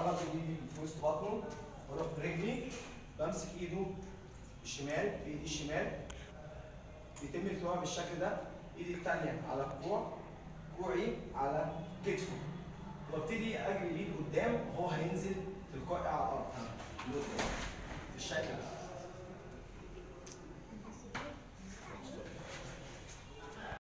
وانا بايدي في وسط بطنه واروح برجلي بمسك ايده الشمال بايدي الشمال، بيتم التواء بالشكل ده. ايدي الثانيه على الكوع، كوعي على كتفه، وابتدي اجري بيه لقدام وهو هينزل تلقائي على الارض.